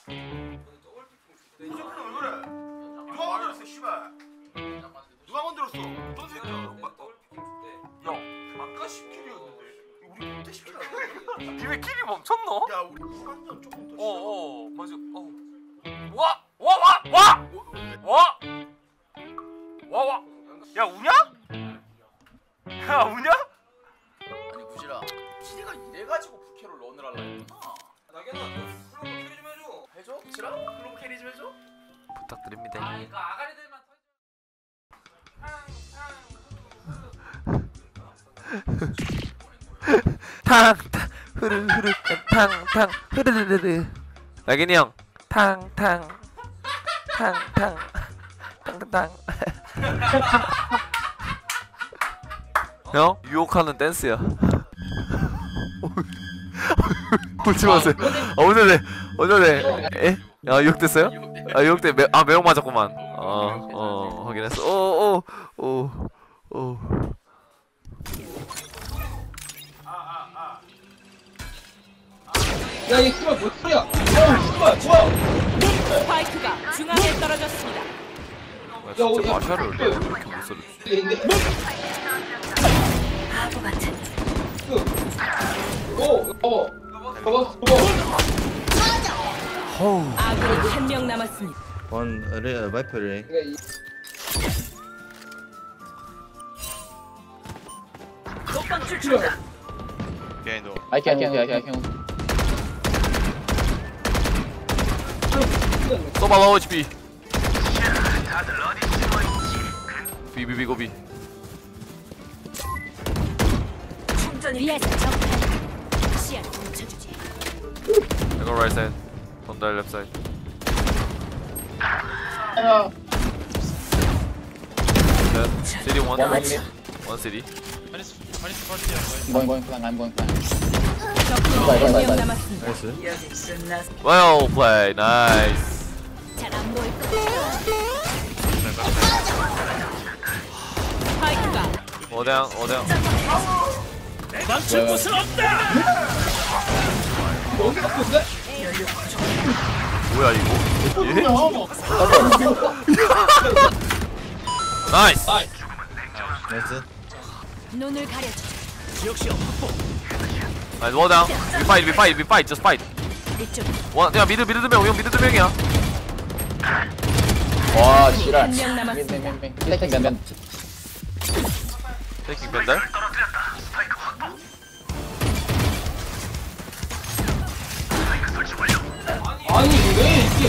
이 새끼는 왜 그래? 누가 만들었어 씨발. 누가 만들었어? 어떤 새끼야? 야 아까 10킬이었는데 우리 그때 10킬 아니야? 니왜 킬이 멈췄노? 야 우리 한전 조금 더 어어 맞아. 와. 야 우냐? 야 우냐? 아니 구실아 구실이가 이래가지고 부캐로 런을 하려 했구나. 나게나 너 클로버 캐리 좀 해줘. 해줘? 구실아? 클로버 캐리 좀 해줘? 부탁드립니다. 이거 아가리들만 탕탕 흐르흐르 탕탕 흐르르르. 나균이 형 탕탕 탕탕 탕탕탕. 형 유혹하는 댄스야. 울지 마세요. 오전에 에? 야 유혹됐어요? 아 유혹돼. 매혹 맞았구만. 확인했어. 오. 야, 이 씨발 뭔 소리야? 어우, 씨발, 뭐야? 스파이크가 중앙에 떨어졌습니다. 진짜 마샤를 왜 이렇게 못 써줬지? 바보 같은. 봐봐. 아군이 한 명 남았습니다. One Viper Ray. 독방 출출다. I can. 써봐 low HP. B 고비. 위에서 적탄. 시야를 훔쳐주지. I go right side. Don't die left side. City one. One city. going plan. I'm going plan. 적군이 한 명 남았습니다. Nice. Well played. Nice. 잘 안 보일 거야. 스파이크가 어대양. 멈출 곳은 없다. 뭐야 이거? 예? 나이스. Nice. 눈을 가려주지. 나이스 워다운. We fight. Just fight. 이쪽 야 미드 두 명. 형 미드 두 명이야. 와 지랄. 한 명 남았습니다. 땡땡. 테이킹 벤달. 아니, 왜 이게.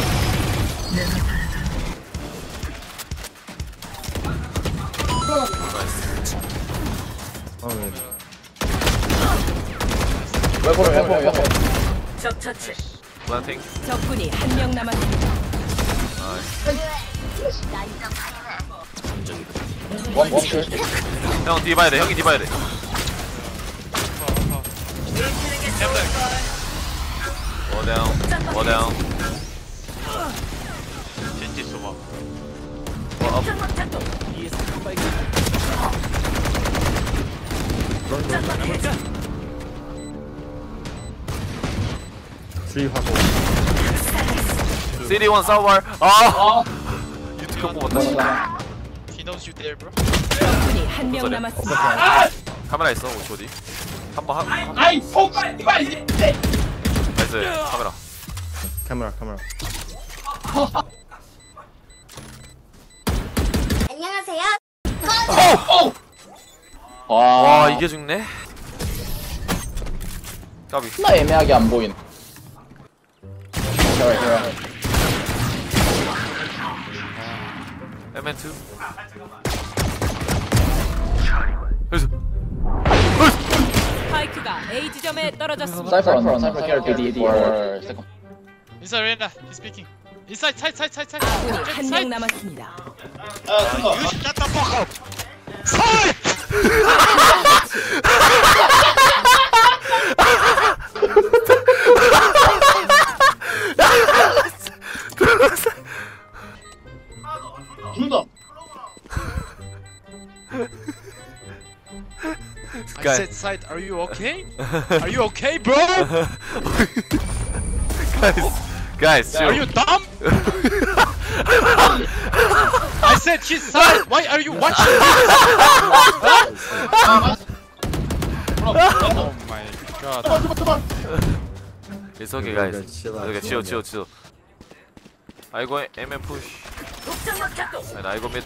Oh, man. 왜 적 처치. Planting. 적군이 한 명 남았습니다. 원킬. 형 뒤 봐야 돼. 형이 뒤 봐야 돼. 워다운. 젠지 쏘봐. 업. Three Hako. City one southward. 유튜브 뽑았다. He knows you there, bro. 적군이 한 명 소리. 남았습니다. 카메라 있어. 5초 뒤. 한번 아이, 폭발, 이발, 이 나이스. 카메라. Camera. 안녕하세요. 와 이게 죽네. 까비. 나 애매하게 안 보인. MN2. 스파이크가 A 지점에 떨어졌습니다. Cypher care DD for second. Inside Reyna, he's speaking. Inside, side. 아군이 한 명 Side. 남았습니다. You shut the fuck up. 준다. I said side. Are you okay? Are you okay, bro? Guys, Are you chill. dumb? I said his side. Why are you watching? Oh my god. It's okay, guys. Okay, chill out, Okay, chill chill. I go aim and push. And I go mid.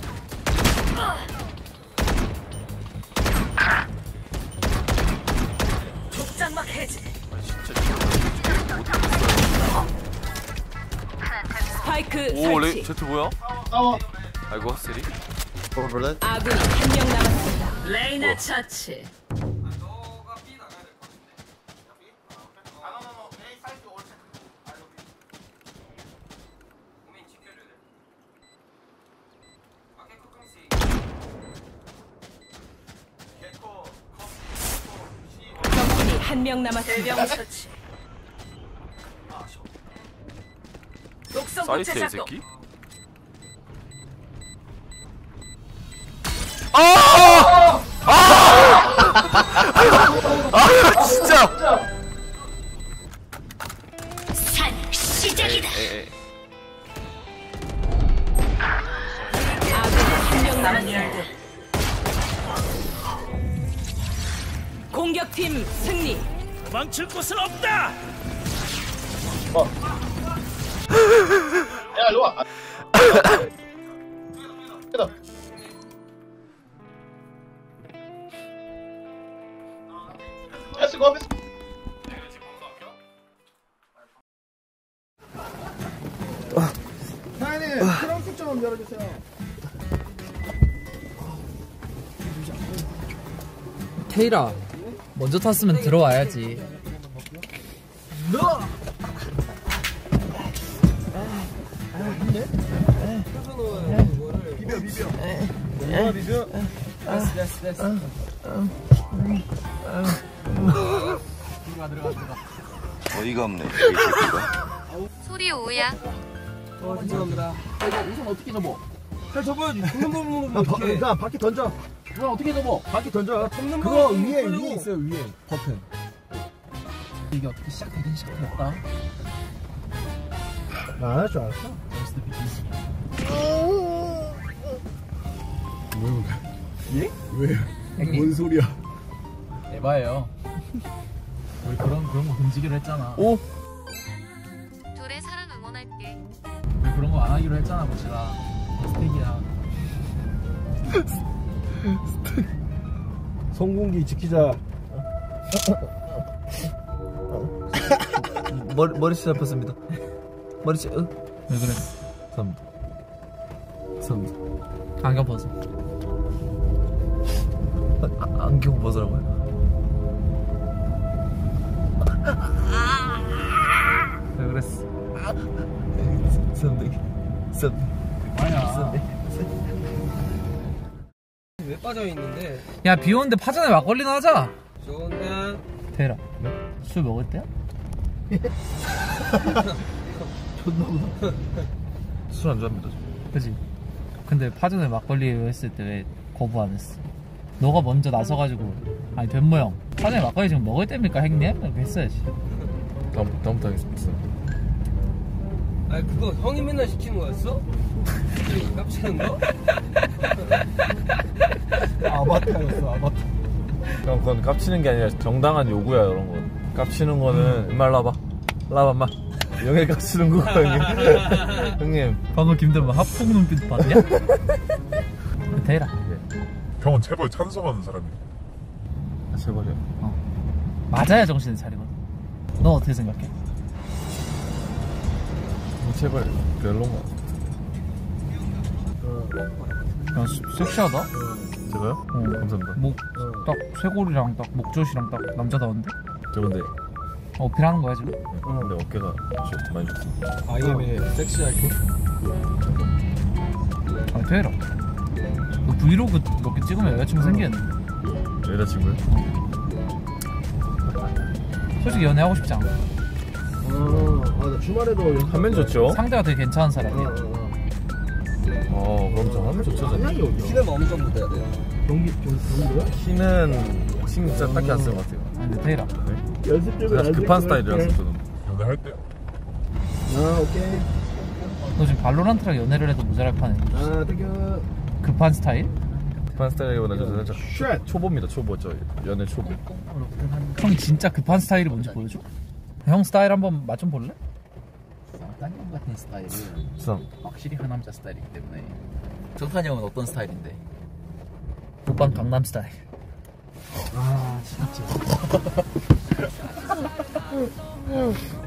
스파이크 오, 레 설치. 제트 뭐야? 싸워. 아이고, 쓰리. Overlet. 아군이 한 명 남았습니다. 레이나 처치. 적군이 한 명 남았습니다. 대령 처치. 독성 사이트 구체 이 작동. 새끼? 아! 진짜! 산 시작이다. 에에. 아군이 한 명 남았습니다. 공격팀 승리. 도망칠 곳은 없다. 야, 일로 와. 패스 고 패스. 사장님, 트렁크 좀 열어주세요. 테이라 먼저 탔으면 들어와야지. 어이가 없네. 소리 오야. 죄송합니다. 우선 어떻게 접어? 잘 접어야지. 죽는 거 어떻게? 야, 바퀴 던져. 그럼 어떻게 접어? 바퀴 던져. 접는 그거 위에 있어요. 위에 버튼. 이게 어떻게 시작되긴 시작했다. 나 안 할 줄 알았어? 예? 왜? 뭔 소리야? 에바예요. 우리 그런 거 금지기로 했잖아. 오? 둘의 사랑 응원할게. 우리 그런 거 안 하기로 했잖아, 보시라. 스택이야. 성공기 지키자. 머리채 잡혔습니다. 머리채. 왜 그래? 감사합니다. 안경 벗어. 안경 벗으라고요? 왜 그랬어? 감사합니다. 아니야. 왜 빠져있는데? 야, 비 오는데 파전에 막걸리나 하자. 좋은데. 테이라, 술 먹을 때야? 술 안 좋아합니다. 그지? 근데 파전에 막걸리 했을 때 왜 거부 안 했어? 너가 먼저 나서가지고, 아니 된모 형, 파전에 막걸리 지금 먹을 때입니까 형님? 이렇게 했어야지. 다음부터 하겠습니다. 아니 그거 형이 맨날 시키는 거였어? 깝치는 거? 아바타였어, 아바타. 형, 그건 깝치는 게 아니라 정당한 요구야, 이런 거. 깝치는 거는, 임마 라봐. 라봐, 영애 깝치는 거야, 형님. 형님. 방금 김대만 합폭 눈빛 봤냐? 테이라. 형은 체벌 찬성하는 사람이야. 제발요. 맞아야 정신을 차리거든. 너 어떻게 생각해? 제발, 별로인 거 같아. 야, 섹시하다? 제가요? 감사합니다. 목, 딱 쇄골이랑 딱 목젖이랑 딱 남자다운데? 저 근데, 어필하는 거야 지금? 근데 어깨가 많이 좋습니다. IM의 섹시하게. 아, 테이라. 너 브이로그 몇 개 찍으면 여자친구 생기겠는데? 여자친구요? 솔직히 연애하고 싶지 않아. 나 주말에도 하면 좋죠. 상대가 되게 괜찮은 사람이야. 그럼 저 하면 좋죠. 키는 어느 정도 돼야 돼요? 정도요? 키는 진짜 딱히 안 쓰는 것 같아요. 근데 테이라. 연습 좀 급한 스타일이라서 저는. 연애할 때요. 오케이. 너 지금 발로란트랑 연애를 해도 모자랄 판에 땡큐. 급한 스타일? 급한 스타일보다 살짝 초보입니다. 초보. 저 연애 초보. 형 진짜 급한 스타일이 뭔지 보여줘? 형 스타일 한번 맛 좀 볼래? 정탄형 같은 스타일은 썸. 확실히 하남자 스타일이기 때문에. 정탄이 형은 어떤 스타일인데? 오빤 강남 스타일. 아 진짜.